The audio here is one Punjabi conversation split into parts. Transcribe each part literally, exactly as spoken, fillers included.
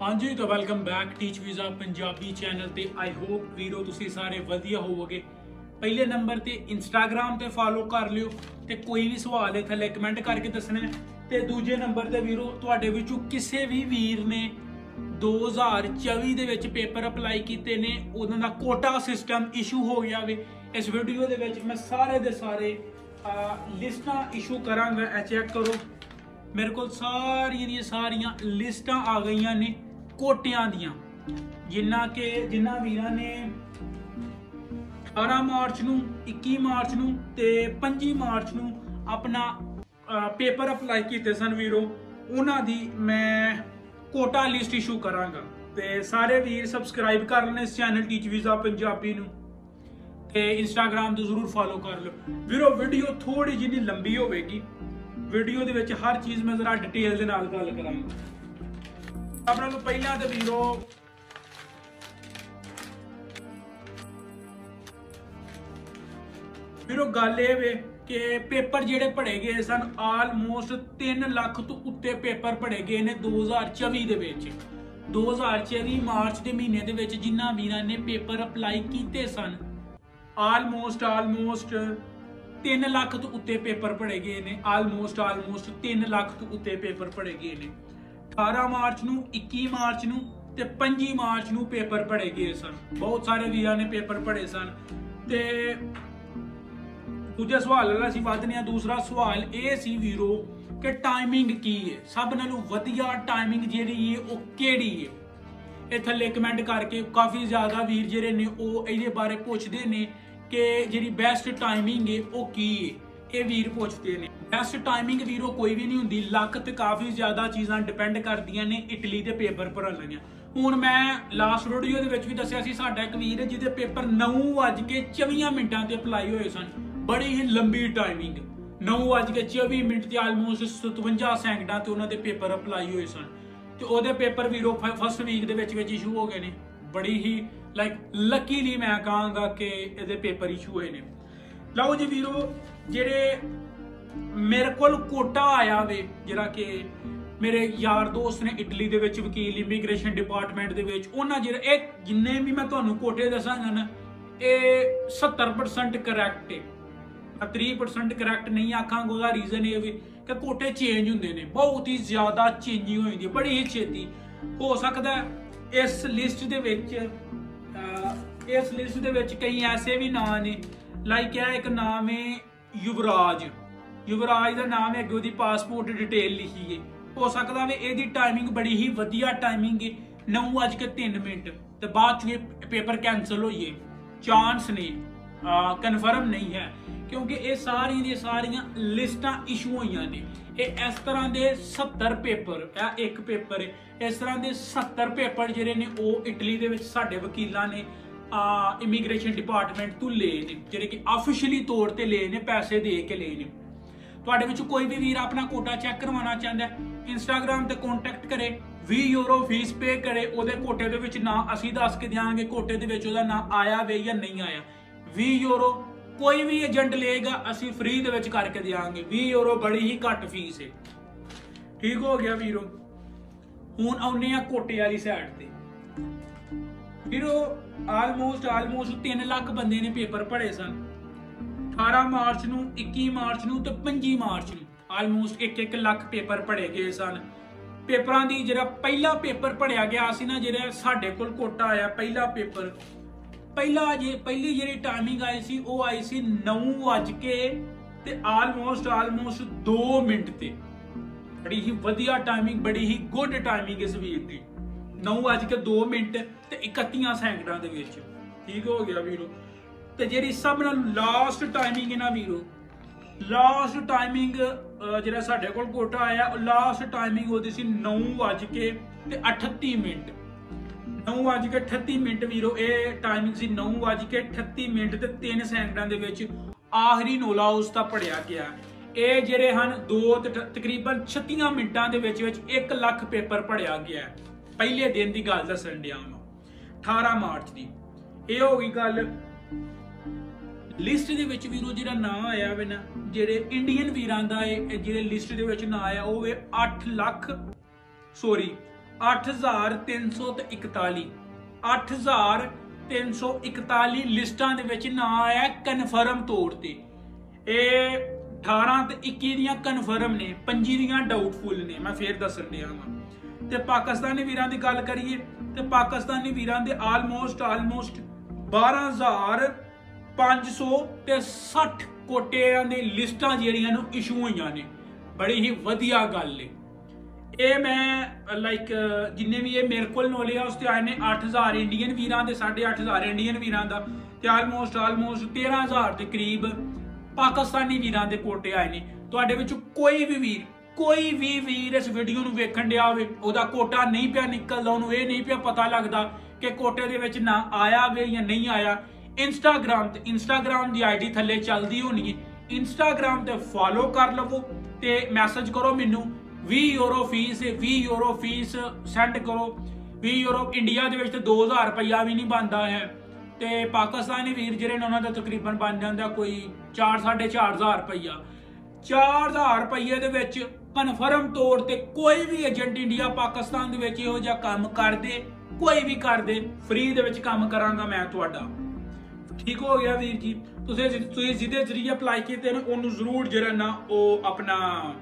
हाँ जी, तो वेलकम बैक टीच वीज़ा पंजाबी चैनल ते। आई होप वीरो तुसी सारे वधिया होवोगे। पहले नंबर ते इंस्टाग्राम ते फॉलो कर लियो ते कोई भी सवाल है थल्ले कमेंट करके दसना है। ते दूजे नंबर ते वीरो तुहाडे विचों किसी भी वीर ने दो हज़ार चौबी दे विच पेपर अप्लाई कीते ने, उन्हां दा कोटा सिस्टम इशू हो गया वे। इस वीडियो दे विच मैं सारे दे सारे लिस्टां इशू करांगा। ए चेक करो, मेरे को सारियां दी सारियां लिस्टां आ गईयां ने कोटियां दियां, जिन्ना के जिन्ना वीरां ने अठारह मार्च नूं, इक्की मार्च नूं ते पच्ची मार्च नूं अपना पेपर अप्लाई कीते सन वीरो, उन्हां दी मैं कोटा लिस्ट इशू करांगा। ते सारे वीर सबसक्राइब कर लेने इस चैनल टीच वीज़ा पंजाबी नूं ते इंस्टाग्राम तो जरूर फॉलो कर लो वीरो। वीडियो थोड़ी जिन्नी लंबी होगी, वीडियो दे विच हर चीज़ मैं जरा डिटेल दे नाल गल करांगा। अपना तो पहला तो वीरो वीरो गल ये वे कि पेपर जेडे पढ़े गए सन, आलमोस्ट तीन लाख तो उत्ते पेपर पढ़े गए ने दो हज़ार चौबी दे विच। दो हज़ार चौबी मार्च के महीने दे विच जिन्ना वीरां ने पेपर अप्लाई कीते सन, आलमोस्ट आलमोस्ट तीन लाख तो उत्ते पेपर पढ़े गए ने। आलमोस्ट आलमोस्ट तीन लाख तो उत्ते पेपर पढ़े गए ने। अठारह मार्च नूं, इक्की मार्च नूं ते पच्ची मार्च नूं पेपर पढ़े गए सन। बहुत सारे वीरां ने पेपर पढ़े सन। ते दूजे सवाल वाला सी वधने आ। दूसरा सवाल ये सी वीरो कि टाइमिंग की है, सब नालों वधिया टाइमिंग जिहड़ी है वो किहड़ी है। ये थल्ले कमेंट करके काफ़ी ज़्यादा वीर जिहड़े ने वो इहदे बारे पुछदे ने कि जिहड़ी बेस्ट टाइमिंग है वो की है। ये वीर पुछते ने। बेस्ट टाइमिंग वीरो कोई भी नहीं होंदी, लक ते काफ़ी ज़्यादा चीज़ां डिपेंड करदियां ने इटली दे पेपर भरन लगियां। हुण मैं लास्ट वीडियो दे विच भी दस्सिया सी, साडा एक वीर जिहदे पेपर नौ वज के चौबीस मिनटां ते अप्लाई होए सन। बड़ी ही लंबी टाइमिंग, नौ वज के चौबी मिनट ते आलमोस्ट सतवंजा सैकंडां ते उन्हां दे पेपर अप्लाई होए सन। ते ओहदे पेपर वीरो फस्ट वीक दे विच विच इशू हो गए ने। बड़ी ही लाइक लकीली मैं कहांगा कि इहदे पेपर इशू होए ने। लओ जी वीरो, जेडे मेरे कोल कोटा आया वे, जिहड़ा कि मेरे यार दोस्त ने इटली दे विच वकील इमीग्रेशन डिपार्टमेंट दे विच, उन्हां जेहड़ा एक जिन्ने भी मैं तुहानूं कोटे दसांगा ना, ये सत्तर परसेंट करैक्ट है। त्रीह परसेंट करैक्ट नहीं आखांगा। उसका रीजन ये भी कि कोटे चेंज होंदे ने, बहुत ही ज्यादा चेंजिंग हो जाती है बड़ी ही छेती। हो सकता है इस लिस्ट दे विच इस लिस्ट दे विच कई ऐसे भी नाम ने, लाइक है एक नाम है युवराज। युवराज का नाम है, अगे उसकी पासपोर्ट डिटेल लिखी है। हो सकता है इसकी टाइमिंग बड़ी ही वधिया टाइमिंग है, नौ अज के तीन मिनट तो बाद च पेपर कैंसल होइए। चांस ने कन्फर्म नहीं है, क्योंकि ये सारी दी सारियां लिस्टां इशू होईयां ने। ये इस तरह के सत्तर पेपर, एक पेपर है, इस तरह के सत्तर पेपर जिहड़े ने वो इटली दे विच साडे वकीलां ने इमीग्रेशन डिपार्टमेंट तो ले ने, जिहड़े कि ऑफिशियली तौर पर ले ने, पैसे दे के ले ने। तुहाडे विच कोई भी वीर अपना कोटा चेक करवाना चाहता है, इंस्टाग्राम ते कॉन्टैक्ट करे, बीस यूरो फीस पे करे, ਉਹਦੇ कोटे ਦੇ ਵਿੱਚ ਨਾ ਅਸੀਂ ਦੱਸ ਕੇ ਦਿਆਂਗੇ कोटे ਦੇ ਵਿੱਚ ਉਹਦਾ ਨਾ ਆਇਆ ਵੇ ਜਾਂ ਨਹੀਂ ਆਇਆ। बीस यूरो कोई भी एजेंट लेगा ਅਸੀਂ फ्री ਦੇ ਵਿੱਚ ਕਰਕੇ ਦਿਆਂਗੇ। बीस यूरो बड़ी ही घट फीस है। ठीक हो गया वीरो। ਹੁਣ ਆਉਨੇ ਆ ਕੋਟੇ ਵਾਲੀ ਸਾਈਡ ਤੇ। ਵੀਰੋ ਆਲਮੋਸਟ ਆਲਮੋਸਟ तीन ਲੱਖ ਬੰਦੇ ਨੇ ਪੇਪਰ ਪੜ੍ਹੇ ਸਨ। अठारह मार्च नूं, इक्की मार्च नूं ते पच्ची मार्च नूं आलमोस्ट एक एक लाख पेपर पढ़े गए सन। पेपरां दी जिहड़ा पहला पेपर पढ़िया गया सी ना, जिहड़ा साडे कोल कोटा आया पहला पेपर, पहला जे पहली जिहड़ी टाइमिंग आई सी वो आई सी नौ वज के ते आलमोस्ट आलमोस्ट दो मिनट ते। बड़ी ही वधिया टाइमिंग, बड़ी ही गुड टाइमिंग इस वीर दी, नौ वज के दो मिनट ते इकत्ती सैकंडां दे विच। ठीक हो गया वीरो। ते जिहड़ी सब नाल लास्ट टाइमिंग है ना वीरो, लास्ट टाइमिंग जिहड़ा साडे कोल कोटा आया, लास्ट टाइमिंग ओहदी सी नौ वज के ते अठत्ती मिनट। नौ वज के अठत्ती मिनट वीरो, ये टाइमिंग सी नौ वज के अठत्ती मिनट ते तीन सैकंडां दे विच आखरी नोला उसदा पढ़िया गया। ये जिहड़े हन दो तकरीबन छत्ती मिनटां दे विच विच एक लख पेपर पढ़िया गया। पहले दिन की गल दस्सण डिया मैं, अठारह मार्च की। ये हो गई गल। लिस्ट दे विच वीरो जिहड़ा नाम आया वे ना, जिहड़े इंडियन वीरां दा है, जिहड़े लिस्ट दे विच नाम आया वो वे अठ लख सॉरी ਅੱਠ ਹਜ਼ਾਰ ਤਿੰਨ ਸੌ इकताली ਅੱਠ ਹਜ਼ਾਰ ਤਿੰਨ ਸੌ इकताली ਲਿਸਟਾਂ ਦੇ ਵਿੱਚ ਨਾਂ ਆਇਆ ਕਨਫਰਮ ਤੌਰ ਤੇ। ਇਹ ਅਠਾਰਾਂ ਤੇ ਇੱਕੀ ਦੀਆਂ ਕਨਫਰਮ ਨੇ, ਪੰਜੀ ਦੀਆਂ ਡਾਊਟਫੁਲ ਨੇ। ਮੈਂ ਫੇਰ ਦੱਸਣ ਡਿਆ ਵਾਂ। ਤੇ ਪਾਕਿਸਤਾਨੀ ਵੀਰਾਂ ਦੀ ਗੱਲ ਕਰੀਏ ਤੇ ਪਾਕਿਸਤਾਨੀ ਵੀਰਾਂ ਦੇ ਆਲਮੋਸਟ ਆਲਮੋਸਟ ਬਾਰਾਂ ਹਜ਼ਾਰ ਪੰਜ ਸੌ ਤੇ ਸੱਠ ਕੋਟਿਆਂ ਦੀ ਲਿਸਟਾਂ ਜਿਹੜੀਆਂ ਨੂੰ ਇਸ਼ੂ ਹੋਈਆਂ ਨੇ। ਬੜੀ ਹੀ ਵਧੀਆ ਗੱਲ ਏ। ਇਹ ਮੈਂ ਲਾਈਕ ਜਿੰਨੇ ਵੀ ਇਹ ਮੇਰੇ ਕੋਲ ਨੌਲੇਜ ਆ ਉਸ ਤੇ ਆਏ ਨੇ ਅੱਠ ਹਜ਼ਾਰ ਇੰਡੀਅਨ ਵੀਰਾਂ ਦੇ, ਸਾਢੇ ਅੱਠ ਹਜ਼ਾਰ ਇੰਡੀਅਨ ਵੀਰਾਂ ਦਾ ਤੇ ਆਲਮੋਸਟ ਆਲਮੋਸਟ ਤੇਰਾਂ ਹਜ਼ਾਰ ਦੇ ਕਰੀਬ ਪਾਕਿਸਤਾਨੀ ਵੀਰਾਂ ਦੇ ਕੋਟੇ ਆਏ ਨੇ। ਤੁਹਾਡੇ ਵਿੱਚ ਕੋਈ ਵੀ ਵੀਰ ਕੋਈ ਵੀ ਵੀਰ ਇਸ ਵੀਡੀਓ ਨੂੰ ਵੇਖਣ ਡਿਆ ਹੋਵੇ, ਉਹਦਾ ਕੋਟਾ ਨਹੀਂ ਪਿਆ ਨਿਕਲਦਾ, ਉਹਨੂੰ ਇਹ ਨਹੀਂ ਪਿਆ ਪਤਾ ਲੱਗਦਾ ਕਿ ਕੋਟੇ ਦੇ ਵਿੱਚ ਨਾ ਆਇਆ ਵੇ ਜਾਂ ਨਹੀਂ ਆਇਆ, ਇੰਸਟਾਗ੍ਰਾਮ ਤੇ ਇੰਸਟਾਗ੍ਰਾਮ ਦੀ ਆਈਡੀ ਥੱਲੇ ਚੱਲਦੀ ਹੋਣੀ ਹੈ, ਇੰਸਟਾਗ੍ਰਾਮ ਤੇ ਫੋਲੋ ਕਰ ਲਵੋ ਤੇ ਮੈਸੇਜ ਕਰੋ ਮੈਨੂੰ ਵੀਹ ਯੂਰੋ ਫੀਸ ਵੀਹ ਯੂਰੋ ਫੀਸ ਸੈਂਡ ਕਰੋ। ਵੀਹ ਯੂਰੋ ਇੰਡੀਆ ਦੇ ਵਿੱਚ ਤੇ ਦੋ ਹਜ਼ਾਰ ਰੁਪਈਆ ਵੀ ਨਹੀਂ ਬਣਦਾ ਹੈ ਤੇ ਪਾਕਿਸਤਾਨੀ ਵੀਰ ਜਿਹੜੇ ਨੇ ਉਹਨਾਂ ਦਾ ਤਕਰੀਬਨ ਬਣ ਜਾਂਦਾ ਕੋਈ ਚਾਰ ਸਾਢੇ ਚਾਰ ਹਜ਼ਾਰ ਰੁਪਈਆ। ਚਾਰ ਹਜ਼ਾਰ ਰੁਪਈਏ ਦੇ ਵਿੱਚ ਕਨਫਰਮ ਤੌਰ ਤੇ ਕੋਈ ਵੀ ਏਜੰਟ ਇੰਡੀਆ ਪਾਕਿਸਤਾਨ ਦੇ ਵਿੱਚ ਇਹੋ ਜਿਹਾ ਕੰਮ ਕਰਦੇ, ਕੋਈ ਵੀ ਕਰਦੇ, ਫ੍ਰੀ ਦੇ ਵਿੱਚ ਕੰਮ ਕਰਾਂਗਾ ਮੈਂ ਤੁਹਾਡਾ। ਠੀਕ ਹੋ ਗਿਆ ਵੀਰ ਜੀ। ਤੁਸੀਂ ਤੁਸੀਂ ਜਿਹਦੇ ਜ਼ਰੀਏ ਅਪਲਾਈ ਕੀਤੇ ਨੇ ਉਹਨੂੰ ਜ਼ਰੂਰ ਜਿਹੜਾ ਨਾ ਉਹ ਆਪਣਾ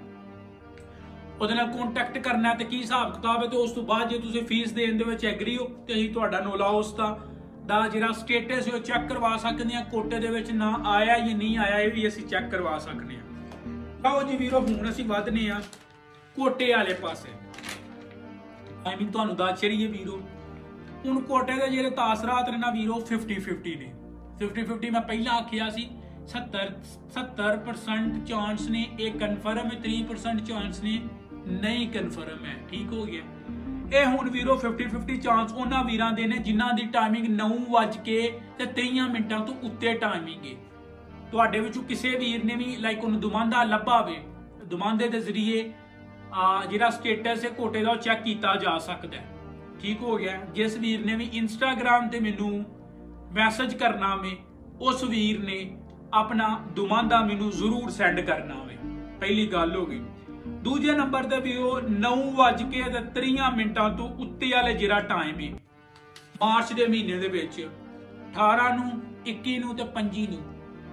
ਉਹਦੇ ਨਾਲ ਕੰਟੈਕਟ ਕਰਨਾ ਤੇ ਕੀ ਹਿਸਾਬ ਕਿਤਾਬ ਹੈ ਤੇ ਉਸ ਤੋਂ ਬਾਅਦ ਜੇ ਤੁਸੀਂ ਫੀਸ ਦੇਣ ਦੇ ਵਿੱਚ ਐਗਰੀ ਹੋ ਤੇ ਅਸੀਂ ਤੁਹਾਡਾ ਨੋਲਾ ਉਸ ਦਾ ਦਾ ਜਿਹੜਾ ਸਟੇਟਸ ਹੈ ਉਹ ਚੈੱਕ ਕਰਵਾ ਸਕਦੇ ਹਾਂ। ਕੋਟੇ ਦੇ ਵਿੱਚ ਨਾ ਆਇਆ ਜਾਂ ਨਹੀਂ ਆਇਆ ਇਹ ਵੀ ਅਸੀਂ ਚੈੱਕ ਕਰਵਾ ਸਕਦੇ ਹਾਂ। ਆਓ ਜੀ ਵੀਰੋ ਹੁਣ ਅਸੀਂ ਵਧਨੇ ਆ ਕੋਟੇ ਵਾਲੇ ਪਾਸੇ। ਟਾਈਮਿੰਗ ਤੁਹਾਨੂੰ ਦੱਸ ਚੜੀਏ ਵੀਰੋ। ਹੁਣ ਕੋਟੇ ਦੇ ਜਿਹੜੇ ਤਾਸਰਾਤ ਨੇ ਨਾ ਵੀਰੋ ਫਿਫਟੀ ਫਿਫਟੀ ਨੇ। ਫਿਫਟੀ ਫਿਫਟੀ ਮੈਂ ਪਹਿਲਾਂ ਆਖਿਆ ਸੀ ਸੱਤਰ ਸੱਤਰ ਪਰਸੈਂਟ ਚਾਂਸ ਨੇ ਇਹ ਕਨਫਰਮ ਹੈ, ਤੀਹ ਪਰਸੈਂਟ ਚਾਂਸ ਨੇ ਨਹੀਂ ਕਨਫਰਮ ਹੈ। ਠੀਕ ਹੋ ਗਿਆ। ਇਹ ਹੁਣ ਵੀਰੋ ਫਿਫਟੀ ਫਿਫਟੀ ਚਾਂਸ ਉਹਨਾਂ ਵੀਰਾਂ ਦੇ ਨੇ ਜਿਨ੍ਹਾਂ ਦੀ ਟਾਈਮਿੰਗ ਨੌ ਵੱਜ ਕੇ ਤੇ ਤੇਈਆਂ ਮਿੰਟਾਂ ਤੋਂ ਉੱਤੇ ਟਾਈਮਿੰਗ ਹੈ। ਤੁਹਾਡੇ ਵਿੱਚੋਂ ਕਿਸੇ ਵੀਰ ਨੇ ਵੀ ਲਾਈਕ ਉਹਨੂੰ ਦੁਮਾਂਦਾ ਲੱਭਾ ਵੇ, ਦੁਮਾਂਦੇ ਦੇ ਜ਼ਰੀਏ ਜਿਹੜਾ ਸਟੇਟਸ ਹੈ ਕੋਟੇ ਦਾ ਉਹ ਚੈੱਕ ਕੀਤਾ ਜਾ ਸਕਦਾ ਹੈ। ਠੀਕ ਹੋ ਗਿਆ। ਜਿਸ ਵੀਰ ਨੇ ਵੀ ਇੰਸਟਾਗ੍ਰਾਮ ਤੇ ਮੈਨੂੰ ਮੈਸੇਜ ਕਰਨਾ ਵੇ ਉਸ ਵੀਰ ਨੇ ਆਪਣਾ ਦੁਮਾਂਦਾ ਮੈਨੂੰ ਜ਼ਰੂਰ ਸੈਂਡ ਕਰਨਾ ਵੇ। ਪਹਿਲੀ ਗੱਲ ਹੋ ਗਈ। ਦੂਜੇ ਨੰਬਰ ਤੇ ਵੀ ਉਹ ਨੌ ਵੱਜ ਕੇ ਤੇ ਤੀਹ ਮਿੰਟਾਂ ਤੋਂ ਉੱਤੇ ਵਾਲੇ ਜਿਹੜਾ ਟਾਈਮ ਹੈ ਮਾਰਚ ਦੇ ਮਹੀਨੇ ਦੇ ਵਿੱਚ ਅਠਾਰਾਂ ਨੂੰ ਇੱਕੀ ਨੂੰ ਤੇ ਪੰਜੀ ਨੂੰ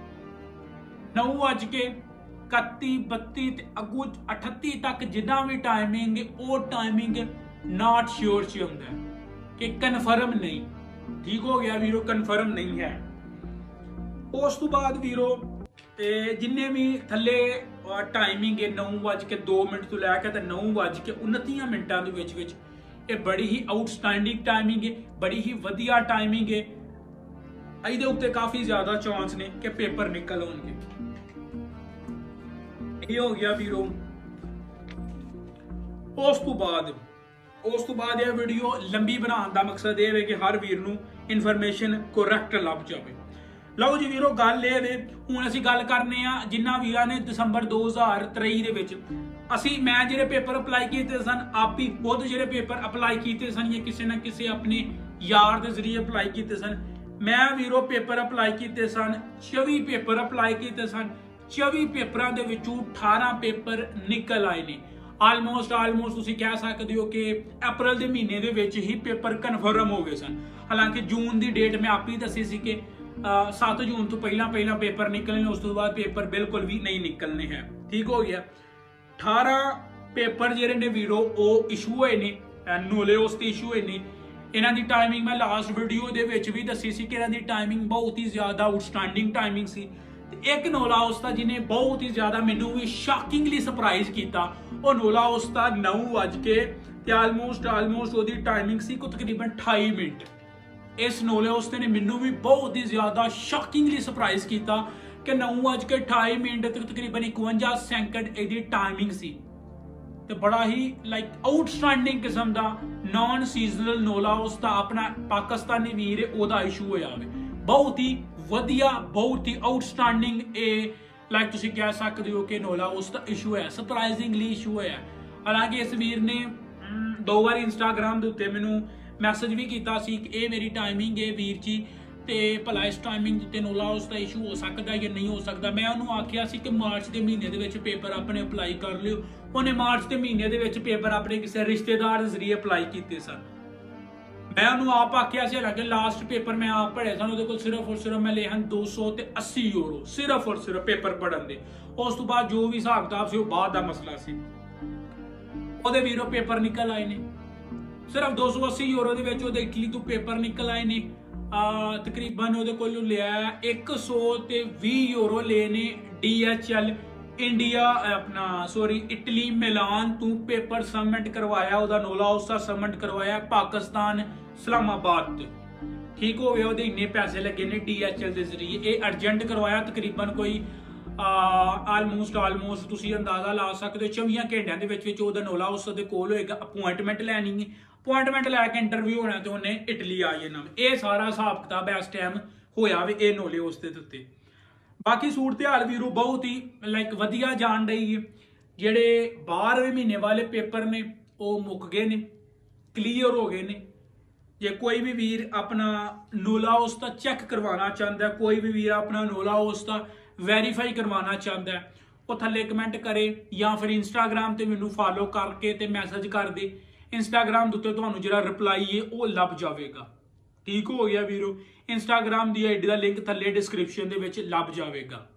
ਨੌ ਵੱਜ ਕੇ ਇਕੱਤੀ ਬੱਤੀ ਤੇ ਅਗੂ ਅਠੱਤੀ ਤੱਕ ਜਿੱਦਾਂ ਵੀ ਟਾਈਮਿੰਗ ਉਹ ਟਾਈਮਿੰਗ ਨਾਟ ਸ਼ੋਰ ਚ ਹੁੰਦਾ ਹੈ ਕਿ ਕਨਫਰਮ ਨਹੀਂ। ਠੀਕ ਹੋ ਗਿਆ ਵੀਰੋ, ਕਨਫਰਮ ਨਹੀਂ ਹੈ। ਉਸ ਤੋਂ ਬਾਅਦ ਵੀਰੋ ਤੇ ਜਿੰਨੇ ਵੀ ਥੱਲੇ ਟਾਈਮਿੰਗ ਹੈ ਨੌ ਵੱਜ ਕੇ ਦੋ ਮਿੰਟ ਤੋਂ ਲੈ ਕੇ ਤੇ ਨੌ ਵੱਜ ਕੇ ਉਨੱਤੀ ਮਿੰਟਾਂ ਦੇ ਵਿੱਚ ਵਿੱਚ ਇਹ ਬੜੀ ਹੀ ਆਊਟਸਟੈਂਡਿੰਗ ਟਾਈਮਿੰਗ ਹੈ, ਬੜੀ ਹੀ ਵਧੀਆ ਟਾਈਮਿੰਗ ਹੈ। ਇਹਦੇ ਉੱਤੇ ਕਾਫੀ ਜ਼ਿਆਦਾ ਚਾਂਸ ਨੇ ਕਿ ਪੇਪਰ ਨਿਕਲ ਆਉਣਗੇ। ਇਹ ਹੋ ਗਿਆ ਵੀਰੋ। ਉਸ ਤੋਂ ਬਾਅਦ ਉਸ ਤੋਂ ਬਾਅਦ ਇਹ ਵੀਡੀਓ ਲੰਬੀ ਬਣਾਉਣ ਦਾ ਮਕਸਦ ਇਹ ਹੈ ਕਿ ਹਰ ਵੀਰ ਨੂੰ ਇਨਫੋਰਮੇਸ਼ਨ ਕਰੈਕਟ ਲੱਭ ਜਾਵੇ। ਲਓ ਜੀ ਵੀਰੋ, ਗੱਲ ਇਹ ਵੇ ਹੁਣ ਅਸੀਂ ਗੱਲ ਕਰਨੇ ਆ ਜਿਨ੍ਹਾਂ ਵੀਰਾਂ ਨੇ ਦਸੰਬਰ ਦੋ ਹਜ਼ਾਰ ਤੇਈ ਦੇ ਵਿੱਚ ਅਸੀਂ ਮੈਂ ਜਿਹੜੇ ਪੇਪਰ ਅਪਲਾਈ ਕੀਤੇ ਸਨ ਆਪ ਹੀ ਖੁਦ ਜਿਹੜੇ ਪੇਪਰ ਅਪਲਾਈ ਕੀਤੇ ਸਨ ਜਾਂ ਕਿਸੇ ਨਾ ਕਿਸੇ ਆਪਣੇ ਯਾਰ ਦੇ ਜ਼ਰੀਏ ਅਪਲਾਈ ਕੀਤੇ ਸਨ। ਮੈਂ ਵੀਰੋ ਪੇਪਰ ਅਪਲਾਈ ਕੀਤੇ ਸਨ, ਚੌਵੀ ਪੇਪਰ ਅਪਲਾਈ ਕੀਤੇ ਸਨ। ਚੌਵੀ ਪੇਪਰਾਂ ਦੇ ਵਿੱਚੋਂ ਅਠਾਰਾਂ ਪੇਪਰ ਨਿਕਲ ਆਏ ਨੇ। ਆਲਮੋਸਟ ਆਲਮੋਸਟ ਤੁਸੀਂ ਕਹਿ ਸਕਦੇ ਹੋ ਕਿ ਅਪ੍ਰੈਲ ਦੇ ਮਹੀਨੇ ਦੇ ਵਿੱਚ ਹੀ ਪੇਪਰ ਕਨਫਰਮ ਹੋ ਗਏ ਸਨ। ਹਾਲਾਂਕਿ ਜੂਨ ਦੀ ਡੇਟ ਮੈਂ ਆਪ ਹੀ ਦੱਸੀ ਸੀ ਕਿ ਸੱਤ ਜੂਨ ਤੋਂ ਪਹਿਲਾਂ ਪਹਿਲਾਂ ਪੇਪਰ ਨਿਕਲਣੇ, ਉਸ ਤੋਂ ਬਾਅਦ ਪੇਪਰ ਬਿਲਕੁਲ ਵੀ ਨਹੀਂ ਨਿਕਲਣੇ ਹੈ। ਠੀਕ ਹੋ ਗਿਆ। ਅਠਾਰਾਂ ਪੇਪਰ ਜਿਹੜੇ ਨੇ ਵੀਰੋ ਉਹ ਇਸ਼ੂ ਹੋਏ ਨੇ, ਨੋਲੇ ਉਸ ਤੇ ਇਸ਼ੂ ਹੋਏ ਨੇ। ਇਹਨਾਂ ਦੀ ਟਾਈਮਿੰਗ ਮੈਂ ਲਾਸਟ ਵੀਡੀਓ ਦੇ ਵਿੱਚ ਵੀ ਦੱਸੀ ਸੀ ਕਿ ਇਹਨਾਂ ਦੀ ਟਾਈਮਿੰਗ ਬਹੁਤ ਹੀ ਜ਼ਿਆਦਾ ਆਊਟਸਟੈਂਡਿੰਗ ਟਾਈਮਿੰਗ ਸੀ। ਤੇ ਇੱਕ ਨੋਲਾ ਉਸਤਾ ਜਿਹਨੇ ਬਹੁਤ ਹੀ ਜ਼ਿਆਦਾ ਮੈਨੂੰ ਵੀ ਸ਼ਾਕਿੰਗਲੀ ਸਰਪ੍ਰਾਈਜ਼ ਕੀਤਾ, ਉਹ ਨੋਲਾ ਉਸਤਾ ਨੌ ਵੱਜ ਕੇ ਤੇ ਆਲਮੋਸਟ ਆਲਮੋਸਟ ਉਹਦੀ ਟਾਈਮਿੰਗ ਸੀ ਕੋ ਤਕਰੀਬਨ ਅਠਾਈ ਮਿੰਟ। ਇਸ ਨੋਲੇ ਉਸਤੇ ਨੇ ਮੈਨੂੰ ਵੀ ਬਹੁਤ ਹੀ ਜ਼ਿਆਦਾ ਸ਼ਾਕਿੰਗਲੀ ਸਰਪ੍ਰਾਈਜ਼ ਕੀਤਾ ਕਿ ਨੌ ਵੱਜ ਕੇ ਅਠਾਈ ਮਿੰਟ ਤੱਕ ਤਕਰੀਬਨ ਇਕਵੰਜਾ ਸੈਕਿੰਡ ਇਹਦੀ ਟਾਈਮਿੰਗ ਸੀ। ਤੇ ਬੜਾ ਹੀ ਲਾਈਕ ਆਊਟਸਟੈਂਡਿੰਗ ਕਿਸਮ ਦਾ ਨਾਨ ਸੀਜ਼ਨਲ ਨੋਲਾ ਉਸਦਾ ਆਪਣਾ ਪਾਕਿਸਤਾਨੀ ਵੀਰ ਉਹਦਾ ਇਸ਼ੂ ਹੋਇਆ ਵੇ। ਬਹੁਤ ਹੀ ਵਧੀਆ, ਬਹੁਤ ਹੀ ਆਊਟਸਟੈਂਡਿੰਗ ਇਹ ਲਾਈਕ ਤੁਸੀਂ ਕਹਿ ਸਕਦੇ ਹੋ ਕਿ ਨੋਲਾ ਉਸਦਾ ਇਸ਼ੂ ਹੈ, ਸਰਪ੍ਰਾਈਜ਼ਿੰਗਲੀ ਇਸ਼ੂ ਹੋਇਆ। ਹਾਲਾਂਕਿ ਇਸ ਵੀਰ ਨੇ ਦੋ ਵਾਰ ਇੰਸਟਾਗ੍ਰਾਮ ਦੇ ਉੱਤੇ ਮੈਨੂੰ ਮੈਸੇਜ ਵੀ ਕੀਤਾ ਸੀ ਕਿ ਇਹ ਮੇਰੀ ਟਾਈਮਿੰਗ ਹੈ ਵੀਰ ਜੀ ਤੇ ਭਲਾ ਇਸ ਟਾਈਮਿੰਗ ਤੇ ਨੋਲਾ ਉਸ ਦਾ ਇਸ਼ੂ ਹੋ ਸਕਦਾ ਜਾਂ ਨਹੀਂ ਹੋ ਸਕਦਾ। ਮੈਂ ਉਹਨੂੰ ਆਖਿਆ ਸੀ ਕਿ ਮਾਰਚ ਦੇ ਮਹੀਨੇ ਦੇ ਵਿੱਚ ਪੇਪਰ ਆਪਣੇ ਅਪਲਾਈ ਕਰ ਲਿਓ। ਉਹਨੇ ਮਾਰਚ ਦੇ ਮਹੀਨੇ ਦੇ ਵਿੱਚ ਪੇਪਰ ਆਪਣੇ ਕਿਸੇ ਰਿਸ਼ਤੇਦਾਰ ਦੇ ਜ਼ਰੀਏ ਅਪਲਾਈ ਕੀਤੇ ਸਨ। ਮੈਂ ਉਹਨੂੰ ਆਪ ਆਖਿਆ ਸੀ, ਹਾਲਾਂਕਿ ਲਾਸਟ ਪੇਪਰ ਮੈਂ ਆਪ ਪੜ੍ਹੇ ਸਨ, ਉਹਦੇ ਕੋਲ ਸਿਰਫ ਔਰ ਸਿਰਫ ਮੈਂ ਲਏ ਹਨ ਦੋ ਸੌ ਤੇ ਅੱਸੀ ਯੂਰੋ ਸਿਰਫ ਔਰ ਸਿਰਫ ਪੇਪਰ ਪੜ੍ਹਨ ਦੇ। ਉਸ ਤੋਂ ਬਾਅਦ ਜੋ ਵੀ ਹਿਸਾਬ ਕਿਤਾਬ ਸੀ ਉਹ ਬਾਅਦ ਦਾ ਮਸਲਾ ਸੀ। ਉਹਦੇ ਵੀਰੋ ਪੇਪਰ ਨਿਕਲ ਆਏ ਨੇ ਸਿਰਫ ਦੋ ਸੌ ਅੱਸੀ ਯੂਰੋ ਦੇ ਵਿੱਚ। ਉਹਦੇ ਇਟਲੀ ਤੋਂ ਪੇਪਰ ਨਿਕਲ ਆਏ ਨੇ। ਆ ਤਕਰੀਬਨ ਉਹਦੇ ਕੋਲੋਂ ਲਿਆ ਇੱਕ ਸੌ ਤੇ ਵੀਹ ਯੂਰੋ ਲਏ ਨੇ ਡੀ ਐਚ ਐਲ ਇੰਡੀਆ ਆਪਣਾ ਸੋਰੀ ਇਟਲੀ ਮਿਲਾਨ ਤੋਂ ਪੇਪਰ ਸਬਮਿਟ ਕਰਵਾਇਆ। ਉਹਦਾ ਨੋਲਾ ਉਸਦਾ ਸਬਮਿਟ ਕਰਵਾਇਆ ਪਾਕਿਸਤਾਨ ਇਸਲਾਮਾਬਾਦ ਤੇ। ਠੀਕ ਹੋ ਗਿਆ। ਉਹਦੇ ਇੰਨੇ ਪੈਸੇ ਲੱਗੇ ਨੇ ਡੀ ਐਚ ਐਲ ਦੇ ਜ਼ਰੀਏ। ਇਹ ਅਰਜੈਂਟ ਕਰਵਾਇਆ। ਤਕਰੀਬਨ ਕੋਈ ਆਲਮੋਸਟ ਆਲਮੋਸਟ ਤੁਸੀਂ ਅੰਦਾਜ਼ਾ ਲਾ ਸਕਦੇ ਹੋ ਚੌਵੀ ਘੰਟਿਆਂ ਦੇ ਵਿੱਚ ਵਿੱਚ ਉਹਦਾ ਨੋਲਾ ਉਸ ਦੇ ਕੋਲ ਹੋਏਗਾ। ਅਪੁਆਇੰਟਮੈਂਟ ਲੈਣੀ ਹੈ, ਅਪੁਆਇੰਟਮੈਂਟ ਲੈ ਕੇ ਇੰਟਰਵਿਊ ਹੋਣਾ ਤੇ ਉਹਨੇ ਇਟਲੀ ਆ ਜਾਣਾ। ਇਹ ਸਾਰਾ ਹਿਸਾਬ ਕਿਤਾਬ ਇਸ ਟਾਈਮ ਹੋਇਆ ਵੀ ਇਹ ਨੋਲੇ ਉਸ ਦੇ ਉੱਤੇ। ਬਾਕੀ ਸੂਰਤ ਹਾਲ ਵੀਰੋ ਬਹੁਤ ਹੀ ਲਾਈਕ ਵਧੀਆ ਜਾਣ ਰਹੀ ਹੈ। ਜਿਹੜੇ ਬਾਰਵੇਂ ਮਹੀਨੇ ਵਾਲੇ ਪੇਪਰ ਨੇ ਉਹ ਮੁੱਕ ਗਏ ਨੇ, ਕਲੀਅਰ ਹੋ ਗਏ ਨੇ। ਜੇ ਕੋਈ ਵੀ ਵੀਰ ਆਪਣਾ ਨੋਲਾ ਉਸ ਦਾ ਚੈੱਕ ਕਰਵਾਉਣਾ ਚਾਹੁੰਦਾ, ਕੋਈ ਵੀ ਵੀਰ ਆਪਣਾ ਨੋਲਾ ਉਸ ਦਾ ਵੈਰੀਫਾਈ ਕਰਵਾਉਣਾ ਚਾਹੁੰਦਾ, ਉਹ ਥੱਲੇ ਕਮੈਂਟ ਕਰੇ ਜਾਂ ਫਿਰ ਇੰਸਟਾਗ੍ਰਾਮ ਤੇ ਮੈਨੂੰ ਫਾਲੋ ਕਰਕੇ ਤੇ ਮੈਸੇਜ ਕਰ ਦੇ। ਇੰਸਟਾਗ੍ਰਾਮ ਦੇ ਉੱਤੇ ਤੁਹਾਨੂੰ ਜਿਹੜਾ ਰਿਪਲਾਈ ਹੈ ਉਹ ਲੱਭ ਜਾਵੇਗਾ। ਠੀਕ ਹੋ ਗਿਆ ਵੀਰੋ। ਇੰਸਟਾਗ੍ਰਾਮ ਦੀ ਆਈਡੀ ਦਾ ਲਿੰਕ ਥੱਲੇ ਡਿਸਕ੍ਰਿਪਸ਼ਨ ਦੇ ਵਿੱਚ ਲੱਭ ਜਾਵੇਗਾ।